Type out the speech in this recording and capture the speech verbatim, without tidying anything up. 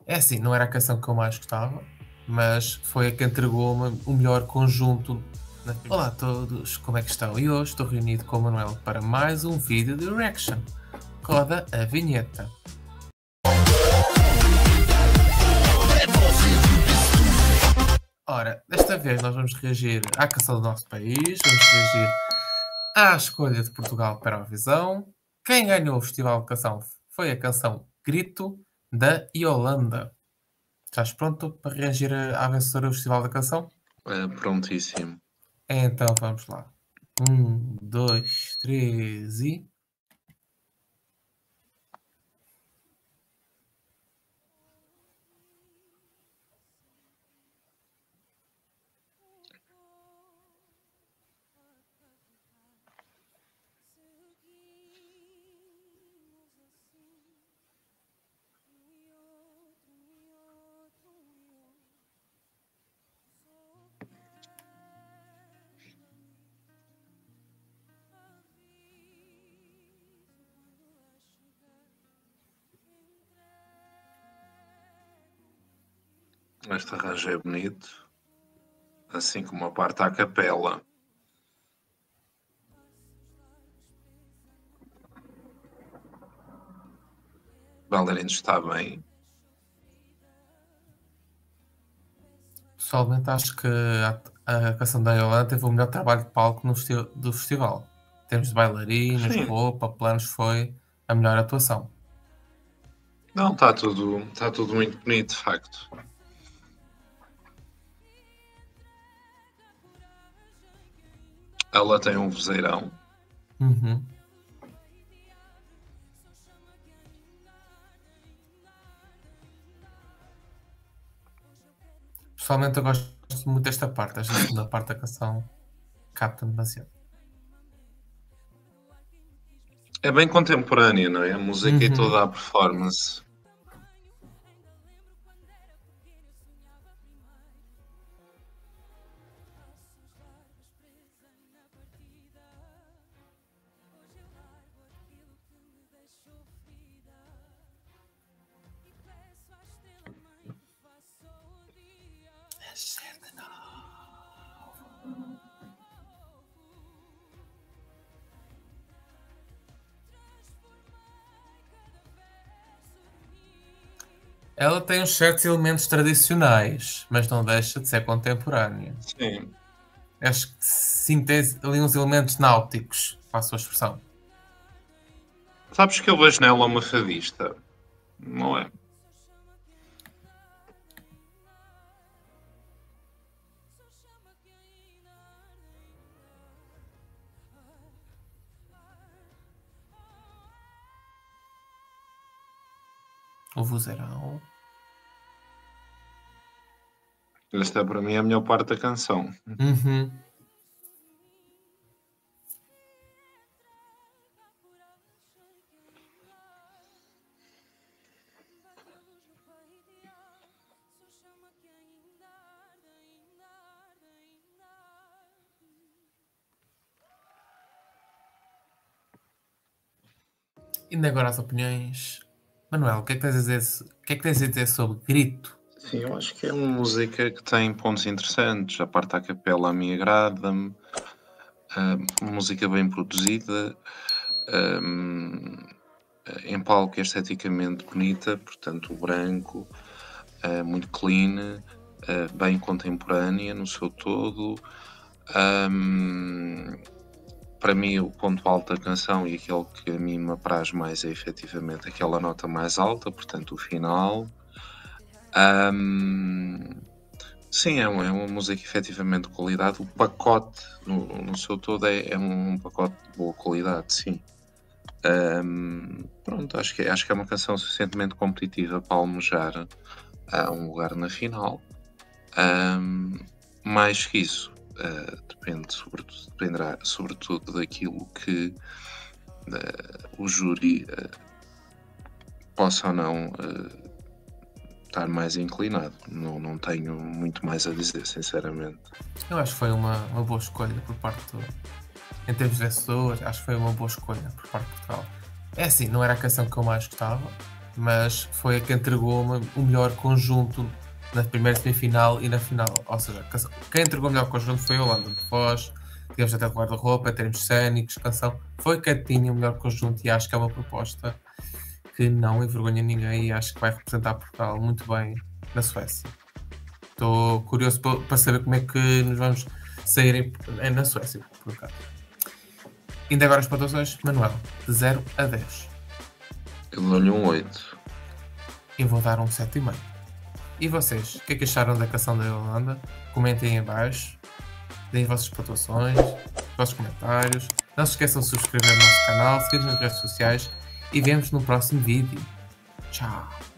É assim, não era a canção que eu mais gostava, mas foi a que entregou-me o melhor conjunto. na- Olá a todos, como é que estão? E hoje estou reunido com o Manuel para mais um vídeo de reaction. Roda a vinheta. Ora, desta vez nós vamos reagir à canção do nosso país, vamos reagir à escolha de Portugal para a Eurovisão. Quem ganhou o Festival de Canção foi a canção Grito, da Yolanda. Estás pronto para reagir à vencedora do Festival da Canção? É, prontíssimo. Então vamos lá. Um, dois, três e. Este arranjo é bonito, assim como a parte à capela. O bailarino está bem. Pessoalmente acho que a, a canção da Yolanda teve o melhor trabalho de palco no festi do festival. Em termos de bailarinos, Sim. roupa, planos, foi a melhor atuação. Não, está tudo, está tudo muito bonito, de facto. Ela tem um vozeirão. Uhum. Pessoalmente eu gosto muito desta parte, esta segunda parte da canção capta demasiado. É bem contemporânea, não é? A música e Uhum. toda a performance. Ela tem uns certos elementos tradicionais, mas não deixa de ser contemporânea. Sim. Acho que sintese ali uns elementos náuticos, para a sua expressão. Sabes que eu vejo nela uma fadista, não é? O vozeirão. Esta é para mim a melhor parte da canção. Uhum. Indo agora às opiniões. Manuel, o que é que tens a dizer, o que é que tens a dizer sobre Grito? Sim, eu acho que é uma música que tem pontos interessantes. A parte à capela a mim agrada-me. Uh, música bem produzida. Um, em palco é esteticamente bonita, portanto o branco, uh, muito clean, uh, bem contemporânea no seu todo. Um, para mim o ponto alto da canção e aquele que a mim me apraz mais é efetivamente aquela nota mais alta, portanto o final. Um, sim, é uma, é uma música efetivamente de qualidade. O pacote no, no seu todo é, é um pacote de boa qualidade, sim. Um, pronto, acho que, é, acho que é uma canção suficientemente competitiva para almejar uh, um lugar na final. Um, mais que isso, uh, depende sobretudo, dependerá sobretudo daquilo que uh, o júri uh, possa ou não uh, estar mais inclinado. Não, não tenho muito mais a dizer, sinceramente. Eu acho que foi uma, uma boa escolha por parte do. Em termos de vencedor, acho que foi uma boa escolha por parte de Portugal. É assim, não era a canção que eu mais gostava, mas foi a que entregou uma, o melhor conjunto na primeira semifinal e na final. Ou seja, quem entregou o melhor conjunto foi a Holanda. De voz, tivemos até o guarda-roupa, termos cênicos, canção. Foi quem tinha o melhor conjunto e acho que é uma proposta que não envergonha ninguém e acho que vai representar Portugal muito bem na Suécia. Estou curioso para saber como é que nos vamos sair na Suécia, por acaso. Ainda agora as pontuações, Manuel, de zero a dez. Eu dou-lhe um oito. Eu vou dar um sete vírgula cinco. E vocês, o que é que acharam da canção da Holanda? Comentem aí em baixo, deem as vossas pontuações, os vossos comentários. Não se esqueçam de subscrever no nosso canal, seguir nas redes sociais e vemos no próximo vídeo. Tchau!